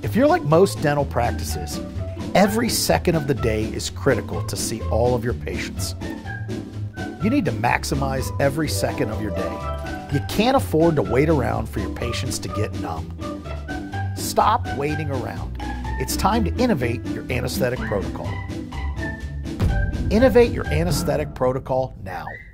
If you're like most dental practices, every second of the day is critical to see all of your patients. You need to maximize every second of your day. You can't afford to wait around for your patients to get numb. Stop waiting around. It's time to innovate your anesthetic protocol. Innovate your anesthetic protocol now.